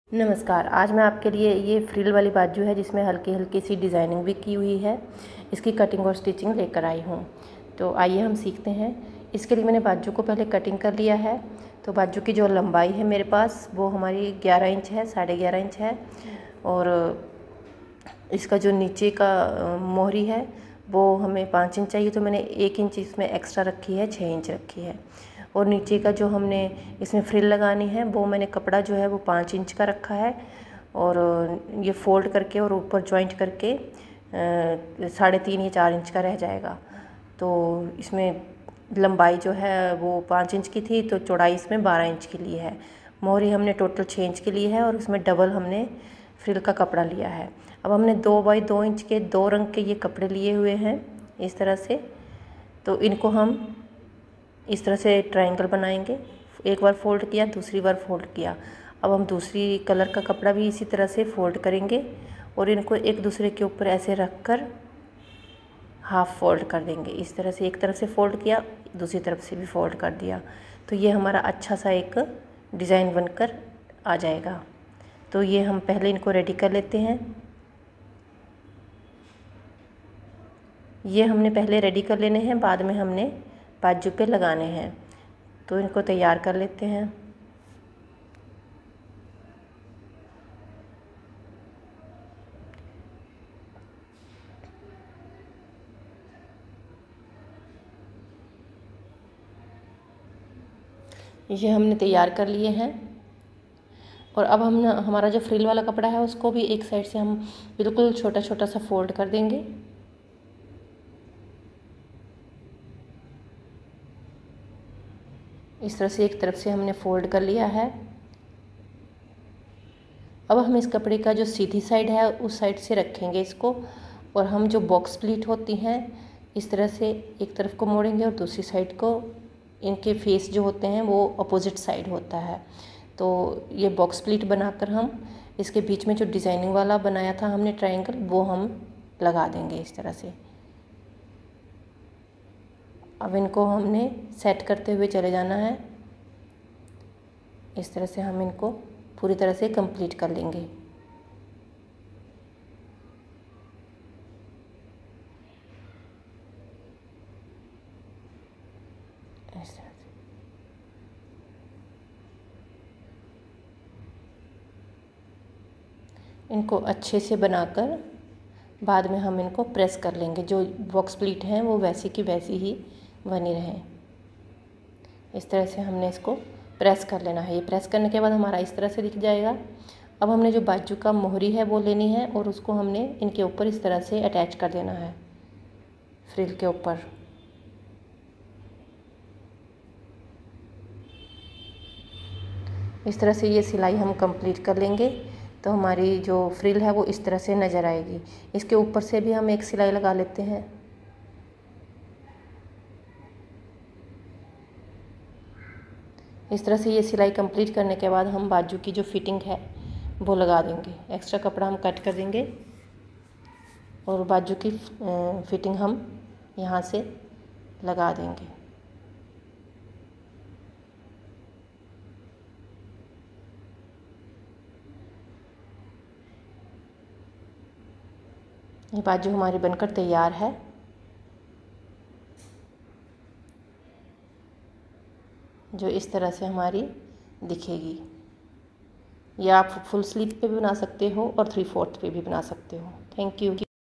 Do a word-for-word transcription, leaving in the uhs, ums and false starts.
नमस्कार। आज मैं आपके लिए ये फ्रिल वाली बाजू है जिसमें हल्की हल्की सी डिज़ाइनिंग भी की हुई है। इसकी कटिंग और स्टिचिंग लेकर आई हूँ। तो आइए हम सीखते हैं। इसके लिए मैंने बाजू को पहले कटिंग कर लिया है। तो बाजू की जो लंबाई है मेरे पास वो हमारी ग्यारह इंच है, साढ़े ग्यारह इंच है। और इसका जो नीचे का मोहरी है वो हमें पाँच इंच चाहिए, तो मैंने एक इंच इसमें एक्स्ट्रा रखी है, छः इंच रखी है। और नीचे का जो हमने इसमें फ्रिल लगानी है वो मैंने कपड़ा जो है वो पाँच इंच का रखा है। और ये फोल्ड करके और ऊपर जॉइंट करके साढ़े तीन या चार इंच का रह जाएगा। तो इसमें लंबाई जो है वो पाँच इंच की थी, तो चौड़ाई इसमें बारह इंच की ली है। मोहरी हमने टोटल छः इंच की ली है और इसमें डबल हमने फ्रिल का कपड़ा लिया है। अब हमने दो बाई दो इंच के दो रंग के ये कपड़े लिए हुए हैं इस तरह से। तो इनको हम इस तरह से ट्रायंगल बनाएंगे। एक बार फोल्ड किया, दूसरी बार फोल्ड किया। अब हम दूसरी कलर का कपड़ा भी इसी तरह से फोल्ड करेंगे और इनको एक दूसरे के ऊपर ऐसे रख कर हाफ फोल्ड कर देंगे। इस तरह से एक तरफ से फोल्ड किया, दूसरी तरफ से भी फोल्ड कर दिया, तो ये हमारा अच्छा सा एक डिज़ाइन बनकर आ जाएगा। तो ये हम पहले इनको रेडी कर लेते हैं। ये हमने पहले रेडी कर लेने हैं, बाद में हमने बाजू पे लगाने हैं। तो इनको तैयार कर लेते हैं। ये हमने तैयार कर लिए हैं। और अब हम हमारा जो फ्रिल वाला कपड़ा है उसको भी एक साइड से हम बिल्कुल छोटा छोटा सा फोल्ड कर देंगे। इस तरह से एक तरफ से हमने फोल्ड कर लिया है। अब हम इस कपड़े का जो सीधी साइड है उस साइड से रखेंगे इसको, और हम जो बॉक्स प्लीट होती हैं इस तरह से एक तरफ को मोड़ेंगे और दूसरी साइड को, इनके फेस जो होते हैं वो अपोजिट साइड होता है। तो ये बॉक्स प्लीट बनाकर हम इसके बीच में जो डिज़ाइनिंग वाला बनाया था हमने ट्रायंगल, वो हम लगा देंगे इस तरह से। अब इनको हमने सेट करते हुए चले जाना है। इस तरह से हम इनको पूरी तरह से कंप्लीट कर लेंगे। इस तरह से इनको अच्छे से बनाकर बाद में हम इनको प्रेस कर लेंगे। जो बॉक्स प्लीट हैं वो वैसी की वैसी ही बनी रहें। इस तरह से हमने इसको प्रेस कर लेना है। ये प्रेस करने के बाद हमारा इस तरह से दिख जाएगा। अब हमने जो बाजू का मोहरी है वो लेनी है और उसको हमने इनके ऊपर इस तरह से अटैच कर देना है, फ्रिल के ऊपर। इस तरह से ये सिलाई हम कंप्लीट कर लेंगे तो हमारी जो फ्रिल है वो इस तरह से नज़र आएगी। इसके ऊपर से भी हम एक सिलाई लगा लेते हैं। इस तरह से ये सिलाई कंप्लीट करने के बाद हम बाजू की जो फिटिंग है वो लगा देंगे। एक्स्ट्रा कपड़ा हम कट कर देंगे और बाजू की फिटिंग हम यहाँ से लगा देंगे। ये बाजू हमारी बनकर तैयार है। जो इस तरह से हमारी दिखेगी। या आप फुल स्लीव पे भी बना सकते हो और थ्री फोर्थ पे भी बना सकते हो। Thank you.